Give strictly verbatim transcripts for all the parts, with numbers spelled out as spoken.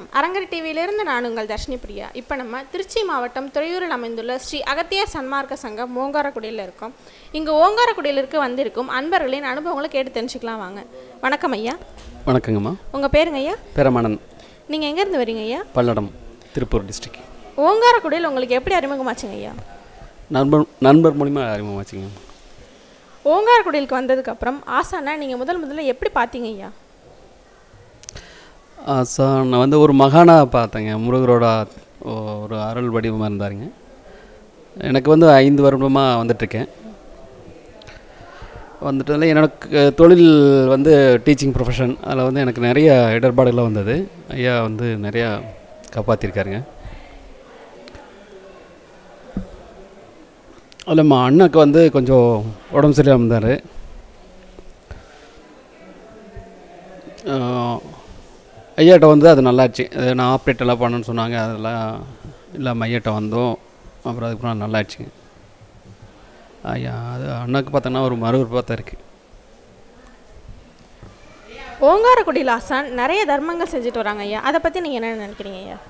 அரங்கர் டிவியிலிருந்து நான் உங்கள் தர்ஷினி பிரியா. இப்போ நம்ம திருச்சி மாவட்டம் துறையூரில் அமைந்துள்ள ஸ்ரீ அகத்தியார் சன்மார்க்க சங்கம் ஓங்காரக்குடியில் இருக்கோம். இங்கே ஓங்காரக்குடியிலிருக்கு வந்திருக்கும் அன்பர்களின் அனுபவங்களை கேட்டு தெரிஞ்சுக்கலாம் வாங்க. வணக்கம் ஐயா. வணக்கங்கம்மா. உங்கள் பேருங்க ஐயா? பரமானந்த். நீங்கள் எங்கேருந்து வரீங்க ஐயா? பல்லடம், திருப்பூர் டிஸ்ட்ரிக்ட். ஓங்காரக்குடியில் உங்களுக்கு எப்படி அறிமுகமாச்சுங்க ஐயா? நண்பர் நண்பர் மூலிமா அறிமுகமாச்சுங்க. ஓங்காரக்குடியிலுக்கு வந்ததுக்கப்புறம் ஆசானா நீங்கள் முதல் முதல்ல எப்படி பார்த்தீங்க ஐயா? சார் நான் வந்து ஒரு மகானாக பார்த்தேங்க. முருகரோட ஒரு அருள் வடிவமாக இருந்தாருங்க. எனக்கு வந்து ஐந்து வருடமாக வந்துட்டுருக்கேன். வந்துட்டதில் எனக்கு தொழில் வந்து டீச்சிங் ப்ரொஃபஷன். அதில் வந்து எனக்கு நிறைய இடர்பாடுகள்லாம் வந்தது. ஐயா வந்து நிறையா காப்பாற்றிருக்காருங்க. அதில் நம்ம அண்ணனுக்கு வந்து கொஞ்சம் உடம்பு சரியாக இருந்தார். ஐயாட்ட வந்து அது நல்லாச்சு. நான் ஆப்ரேட் எல்லாம் பண்ணணுன்னு சொன்னாங்க. அதெல்லாம் இல்லாமல் ஐயாட்ட வந்தோம். அப்புறம் அதுக்கப்புறம் நல்லாச்சுங்க. ஐயா அது அண்ணாக்கு பார்த்தோன்னா ஒரு மறுவிருப்பாக தான் இருக்குது. ஓங்காரக்குடியில் ஆசான் நிறைய தர்மங்கள் செஞ்சுட்டு வராங்க ஐயா. அதை பற்றி நீங்கள் என்ன நினைக்கிறீங்க ஐயா?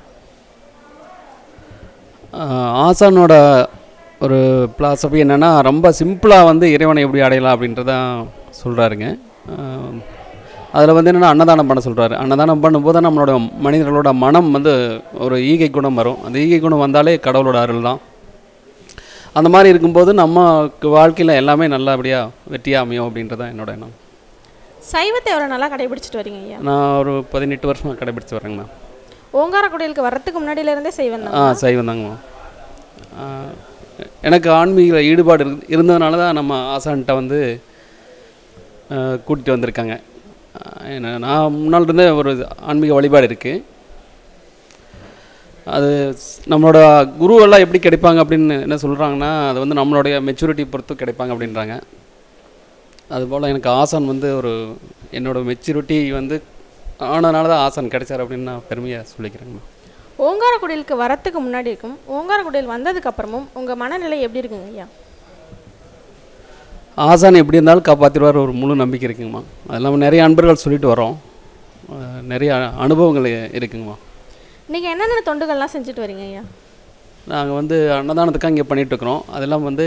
ஆசானோட ஒரு பிலாசபி என்னென்னா, ரொம்ப சிம்பிளாக வந்து இறைவனை எப்படி அடையலாம் அப்படின்றதான் சொல்கிறாருங்க. அதில் வந்து என்னென்னா அன்னதானம் பண்ண சொல்கிறாரு. அன்னதானம் பண்ணும்போது நம்மளோட மனிதர்களோட மனம் வந்து ஒரு ஈகை குணம் வரும். அந்த ஈகை குணம் வந்தாலே கடவுளோட அருள் தான். அந்த மாதிரி இருக்கும்போது நமக்கு வாழ்க்கையில் எல்லாமே நல்லபடியாக வெற்றியாக அமையும் அப்படின்றதான் என்னோட எண்ணம். சைவத்தை எவ்வளோ நல்லா கடைபிடிச்சிட்டு வரீங்க ஐயா? நான் ஒரு பதினெட்டு வருஷமாக கடைபிடிச்சி வரேங்கண்ணா. ஓங்காரக்குடியிலுக்கு வரத்துக்கு முன்னாடியிலேருந்தே சைவம் தான்? ஆ சைவம் தாங்கம்மா. எனக்கு ஆன்மீக ஈடுபாடு இரு இருந்ததுனால தான் நம்ம ஆசான்கிட்ட வந்து கூட்டிகிட்டு வந்திருக்காங்க. என்ன நான் முன்னால் இருந்தே ஒரு ஆன்மீக வழிபாடு இருக்குது. அது நம்மளோட குருவெல்லாம் எப்படி கிடைப்பாங்க அப்படின்னு என்ன சொல்கிறாங்கன்னா, அது வந்து நம்மளுடைய மெச்சூரிட்டி பொறுத்து கிடைப்பாங்க அப்படின்றாங்க. அதுபோல் எனக்கு ஆசான் வந்து ஒரு என்னோடய மெச்சூரிட்டி வந்து ஆனதுனால தான் ஆசான் கிடைச்சார் அப்படின்னு நான் பெருமையாக சொல்லிக்கிறேங்கண்ணா. ஓங்காரக்குடியிலுக்கு வரத்துக்கு முன்னாடி இருக்கும், ஓங்காரக்குடியில் வந்ததுக்கப்புறமும் உங்கள் மனநிலை எப்படி இருக்குங்க ஐயா? ஆசான் எப்படி இருந்தாலும் காப்பாற்றிடுவார் ஒரு முழு நம்பிக்கை இருக்குங்கம்மா. அது இல்லாமல் நிறைய அன்பர்கள் சொல்லிட்டு வரோம். நிறைய அனுபவங்கள் இருக்குங்கம்மா. நீங்கள் என்னென்ன தொண்டுகள்லாம் செஞ்சுட்டு வரீங்க ஐயா? நாங்கள் வந்து அன்னதானத்துக்காக இங்கே பண்ணிகிட்ருக்குறோம். அதெல்லாம் வந்து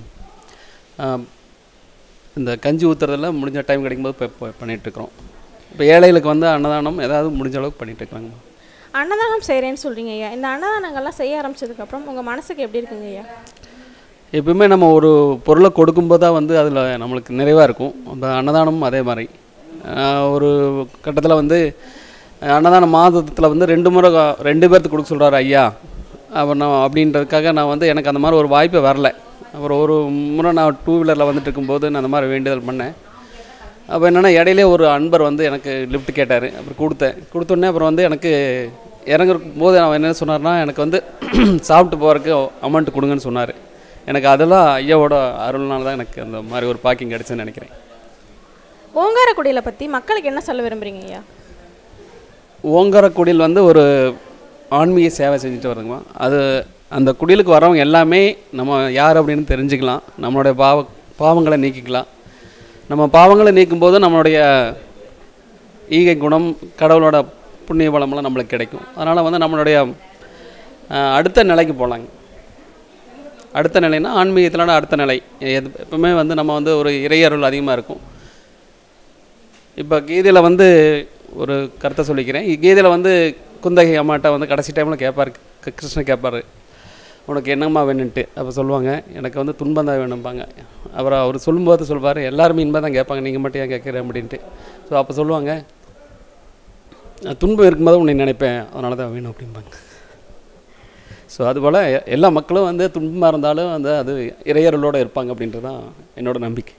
இந்த கஞ்சி ஊற்றுறதெல்லாம் முடிஞ்ச டைம் கிடைக்கும்போது இப்போ பண்ணிகிட்ருக்குறோம். இப்போ ஏழைகளுக்கு வந்து அன்னதானம் ஏதாவது முடிஞ்ச அளவுக்கு பண்ணிகிட்ருக்குறாங்கம்மா. அன்னதானம் செய்கிறேன்னு சொல்கிறீங்க ஐயா. இந்த அன்னதானங்கள்லாம் செய்ய ஆரம்பித்ததுக்கப்புறம் உங்கள் மனசுக்கு எப்படி இருக்குங்க ஐயா? எப்பவுமே நம்ம ஒரு பொருளை கொடுக்கும்போது தான் வந்து அதில் நம்மளுக்கு நிறைவாக இருக்கும். அந்த அன்னதானமும் அதே மாதிரி. ஒரு கட்டத்தில் வந்து அன்னதான மாதத்தில் வந்து ரெண்டு முறை ரெண்டு பேர்த்துக்கு கொடுக்க சொல்கிறாரு ஐயா. அப்புறம் நான் அப்படின்றதுக்காக நான் வந்து எனக்கு அந்த மாதிரி ஒரு வாய்ப்பே வரல. அப்புறம் ஒரு முறை நான் டூ வீலரில் வந்துட்டு இருக்கும்போது நான் அந்த மாதிரி வேண்டுதல் பண்ணேன். அப்போ என்னென்னா இடையிலே ஒரு அன்பர் வந்து எனக்கு லிஃப்ட் கேட்டார். அப்புறம் கொடுத்தேன். கொடுத்தோடனே அப்புறம் வந்து எனக்கு இறங்குறக்கும் போது நான் என்ன சொன்னார்னா, எனக்கு வந்து சாப்பிட்டு போகிறதுக்கு அமௌண்ட்டு கொடுங்கன்னு சொன்னார். எனக்கு அதெல்லாம் ஐயாவோட அருள்னால தான் எனக்கு அந்த மாதிரி ஒரு பாக்கிங் கிடச்சுன்னு நினைக்கிறேன். ஓங்காரக்குடியில் பற்றி மக்களுக்கு என்ன சொல்ல விரும்புகிறீங்க ஐயா? ஓங்காரக்குடியில் வந்து ஒரு ஆன்மீக சேவை செஞ்சுட்டு வருதுங்கம்மா. அது அந்த குடிலுக்கு வரவங்க எல்லாமே நம்ம யார் அப்படின்னு தெரிஞ்சுக்கலாம். நம்மளுடைய பாவ பாவங்களை நீக்கிக்கலாம். நம்ம பாவங்களை நீக்கும்போது நம்மளுடைய ஈகை குணம், கடவுளோட புண்ணிய பலமெல்லாம் நம்மளுக்கு கிடைக்கும். அதனால் வந்து நம்மளுடைய அடுத்த நிலைக்கு போகலாங்க. அடுத்த நிலைன்னா ஆன்மீகத்திலான அடுத்த நிலை. எது எப்பவுமே வந்து நம்ம வந்து ஒரு இறையருள் அதிகமாக இருக்கும். இப்போ கீதையில் வந்து ஒரு கருத்தை சொல்லிக்கிறேன். கீதையில் வந்து குந்தகை அம்மாட்ட வந்து கடைசி டைமில் கேட்பார், கிருஷ்ணன் கேட்பார், உனக்கு என்னம்மா வேணுன்ட்டு. அப்போ சொல்லுவாங்க, எனக்கு வந்து துன்பம் தான் வேணும்பாங்க. அப்புறம் அவர் சொல்லும்போது சொல்வார், எல்லாருமே இன்பம் தான் கேட்பாங்க, நீங்கள் மட்டும் ஏன் கேட்குறேன் அப்படின்ட்டு. ஸோ அப்போ சொல்லுவாங்க, துன்பம் இருக்கும்போது உன்னை நினைப்பேன், அதனால தான் வேணும் அப்படிம்பாங்க. ஸோ அதுபோல் எல்லா மக்களும் வந்து துன்பமாக இருந்தாலும் அந்த அது இறையர்களோடு இருப்பாங்க அப்படின்றது தான் என்னோட நம்பிக்கை.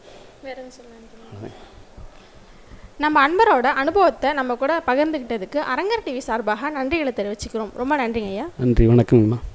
நம்ம அன்பரோட அனுபவத்தை நம்ம கூட பகிர்ந்துக்கிட்டதுக்கு அரங்கர் டிவி சார்பாக நன்றிகளை தெரிவிச்சுக்கிறோம். ரொம்ப நன்றிங்க ஐயா. நன்றி, வணக்கங்கம்மா.